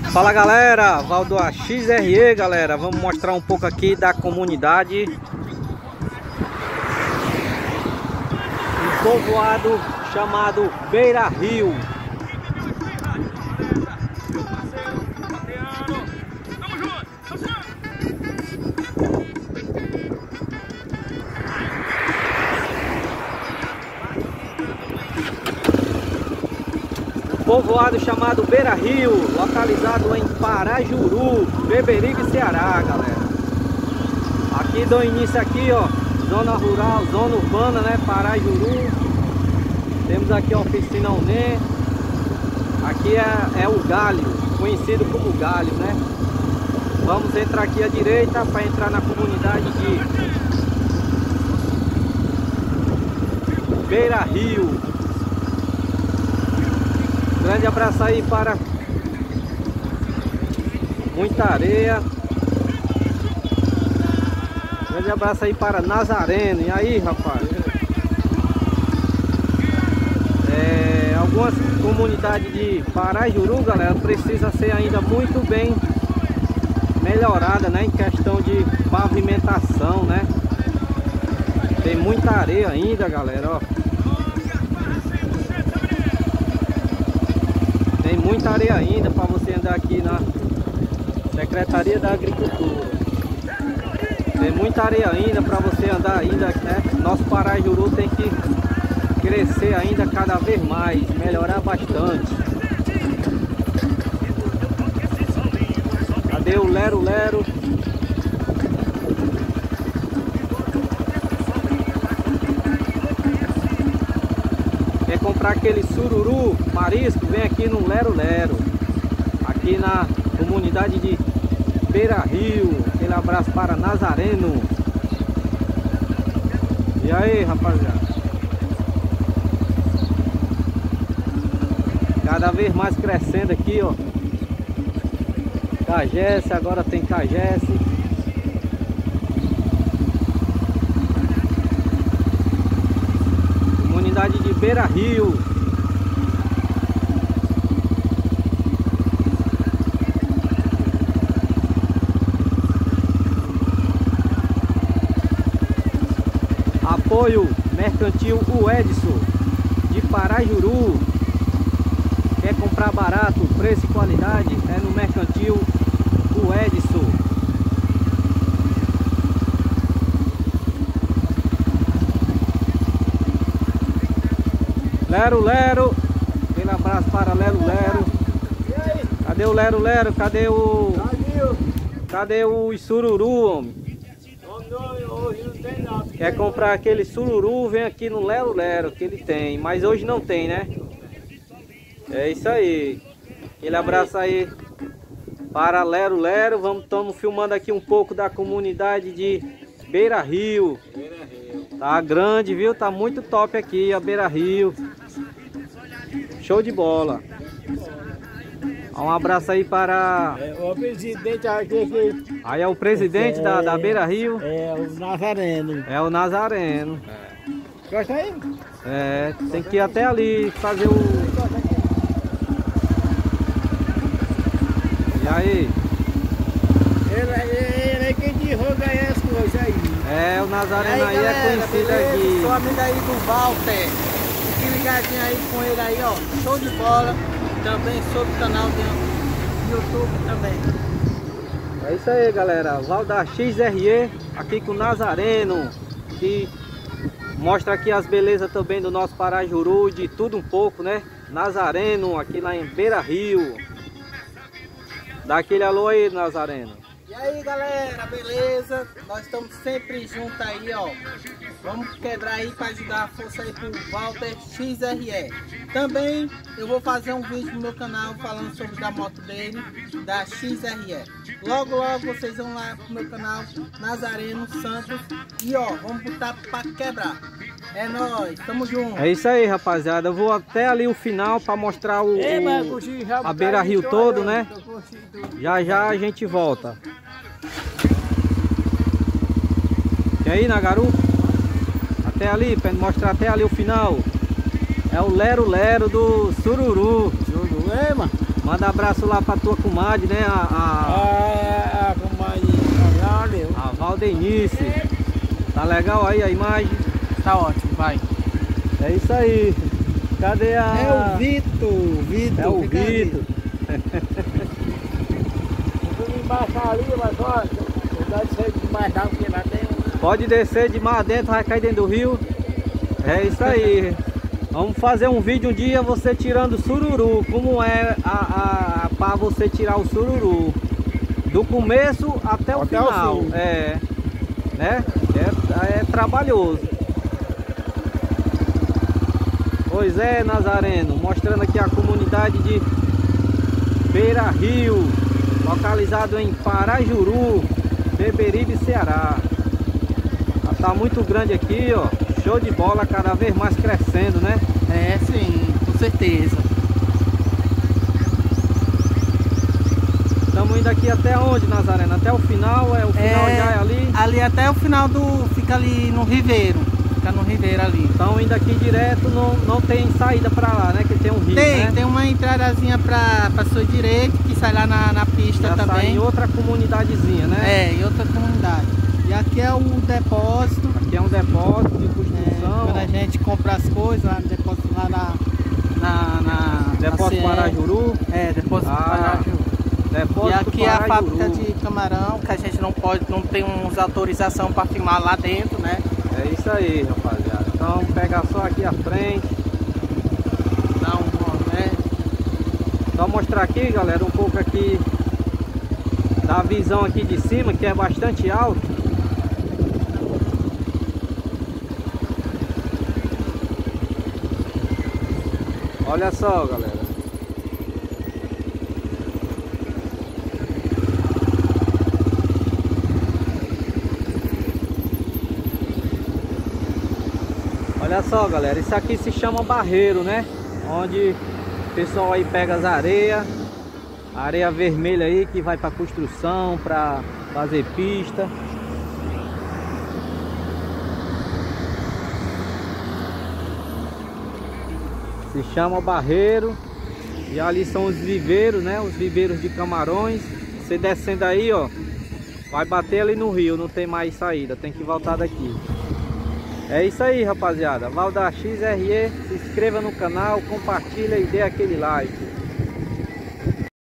Fala galera, Valdo XRE galera, vamos mostrar um pouco aqui da comunidade. Um povoado chamado Beira Rio. Povoado chamado Beira Rio, localizado em Parajuru, Beberibe, Ceará, galera. Aqui dou início aqui, ó, zona rural, zona urbana, né, Parajuru. Temos aqui a oficina UNE. Aqui é o Galho, conhecido como Galho, né. Vamos entrar aqui à direita para entrar na comunidade de Beira Rio. Grande abraço aí para Muita Areia. Grande abraço aí para Nazareno. E aí, rapaz? Algumas comunidades de Parajuru, galera, precisa ser ainda muito bem melhorada, né? Em questão de pavimentação, né? Tem muita areia ainda, galera, ó. Tem muita areia ainda para você andar aqui na Secretaria da Agricultura. Tem muita areia ainda para você andar ainda, né? Nosso Parajuru tem que crescer ainda cada vez mais, melhorar bastante. Cadê o Lero Lero? Quer comprar aquele sururu marisco? Vem aqui no Lero Lero, aqui na comunidade de Beira Rio. Aquele abraço para Nazareno. E aí, rapaziada? Cada vez mais crescendo aqui, ó. Cagesse, agora tem Cagesse. Comunidade de Beira Rio. Apoio Mercantil o Edson de Parajuru. Quer comprar barato, preço e qualidade? É no Mercantil o Edson. Lero Lero, aquele abraço para Lero Lero. Cadê o Lero Lero? Cadê o sururu, homem? Hoje não tem nada. Quer comprar aquele sururu? Vem aqui no Lero Lero, que ele tem. Mas hoje não tem, né? É isso aí. Aquele abraço aí para Lero Lero. Estamos filmando aqui um pouco da comunidade de Beira Rio. Tá grande, viu? Tá muito top aqui a Beira Rio. Show de bola. Um abraço aí para... o presidente aqui. Aí é o presidente da Beira Rio. É o Nazareno. É o Nazareno. Gosta aí? É, tem que ir até ali fazer o... E aí? Ele é quem divulga as coisas aí. É, o Nazareno aí galera, é conhecido beleza? aqui. Sou amigo aí do Walter. Fique ligadinho aí com ele aí, ó. Show de bola. Também sou do canal do YouTube também. É isso aí, galera. Valdo XRE aqui com o Nazareno, que mostra aqui as belezas também do nosso Parajuru, de tudo um pouco, né? Nazareno aqui lá em Beira Rio. Dá aquele alô aí, Nazareno. E aí, galera, beleza? Nós estamos sempre juntos aí, ó. Vamos quebrar aí para ajudar a força aí pro Walter XRE. Também eu vou fazer um vídeo no meu canal falando sobre da moto dele, da XRE. Logo, logo vocês vão lá pro meu canal, Nazareno Santos. E ó, vamos botar para quebrar. É nóis, tamo junto. É isso aí, rapaziada. Eu vou até ali o final para mostrar a Beira Rio todo, né? Já já a gente volta. E aí, Nagaru? Até ali, para mostrar até ali o final. É o Lero Lero do sururu. Sururu, mano. Manda abraço lá pra tua comadre, né? A comadre a Valdenice. Tá legal aí a imagem? tá ótimo, vai. É isso aí. Cadê a... É o Vitor. É o Vitor. Embaixo ali, mas olha, não descer de mais d'água que lá dentro. Pode descer de mar dentro, vai cair dentro do rio. É isso aí. Vamos fazer um vídeo um dia você tirando sururu. Como é para você tirar o sururu. Do começo até o final. É, né? É trabalhoso. Pois é, Nazareno. Mostrando aqui a comunidade de Beira Rio. Localizado em Parajuru, Beberibe, Ceará. Tá muito grande aqui, ó. Show de bola, cada vez mais crescendo, né? É, sim, com certeza. Estamos indo aqui até onde, Nazareno? Até o final? O final já é ali? Ali até o final fica ali no Ribeiro. Fica no Ribeiro ali. Então indo aqui direto, não tem saída pra lá, né? Que tem um rio, né? Tem uma entradazinha pra sua direita, que sai lá na pista já também. Sai em outra comunidadezinha, né? É, em outra comunidade. E aqui é o depósito. Aqui é um depósito de construção. Quando a gente compra as coisas, lá no depósito lá na Depósito Parajuru. É, depósito Parajuru. Depósito e aqui é a Parajuru. fábrica de camarão, que a gente não tem autorização para filmar lá dentro, né? É isso aí, rapaziada. Então pega só aqui a frente. Dá né? Só mostrar aqui, galera, um pouco aqui da visão aqui de cima, que é bastante alto. Olha só, galera. Olha só, galera, isso aqui se chama barreiro, né? Onde o pessoal aí pega as areias, areia vermelha aí que vai para construção, para fazer pista. Se chama barreiro. E ali são os viveiros, né? Os viveiros de camarões. Você descendo aí, ó, vai bater ali no rio, não tem mais saída, tem que voltar daqui. É isso aí, rapaziada. Valda XRE, se inscreva no canal, compartilha e dê aquele like.